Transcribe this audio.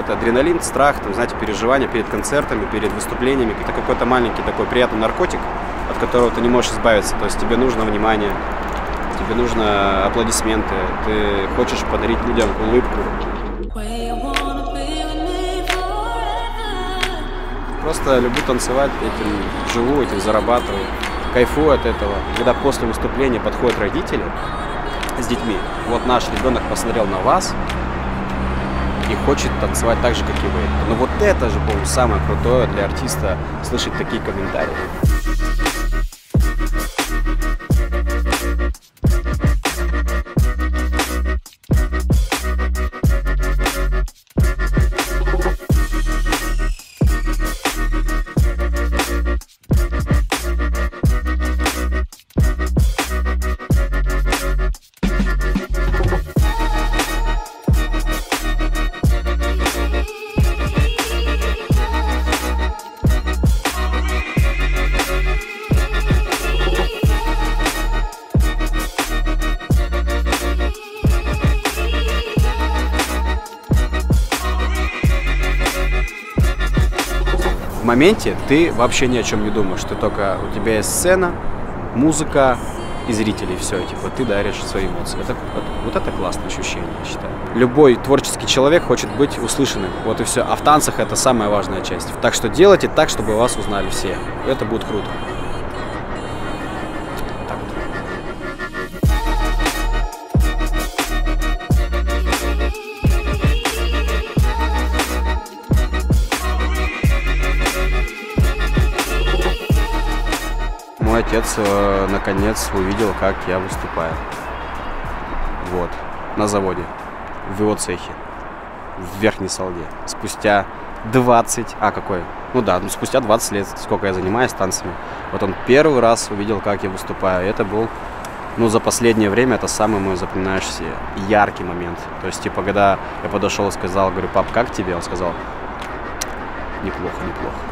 какой-то адреналин, страх, там, знаете, переживания перед концертами, перед выступлениями. Это какой-то маленький такой приятный наркотик, от которого ты не можешь избавиться. То есть тебе нужно внимание, тебе нужно аплодисменты, ты хочешь подарить людям улыбку. Просто люблю танцевать, этим живу, этим зарабатываю, кайфую от этого. Когда после выступления подходят родители с детьми, вот наш ребенок посмотрел на вас и хочет танцевать так же, как и вы. Но вот это же, по-моему, самое крутое для артиста, слышать такие комментарии. В моменте ты вообще ни о чем не думаешь, ты только, у тебя есть сцена, музыка и зрители, все, типа ты даришь свои эмоции. Вот это классное ощущение, я считаю. Любой творческий человек хочет быть услышанным, вот и все. А в танцах это самая важная часть. Так что делайте так, чтобы вас узнали все. Это будет круто. Так вот. Мой отец наконец увидел, как я выступаю. Вот, на заводе, в его цехе, в Верхней Салде. Спустя 20, спустя 20 лет, сколько я занимаюсь танцами. Вот он первый раз увидел, как я выступаю. И это был, за последнее время, это самый мой запоминающийся яркий момент. То есть, типа, когда я подошел и сказал, говорю, пап, как тебе? Он сказал, неплохо, неплохо.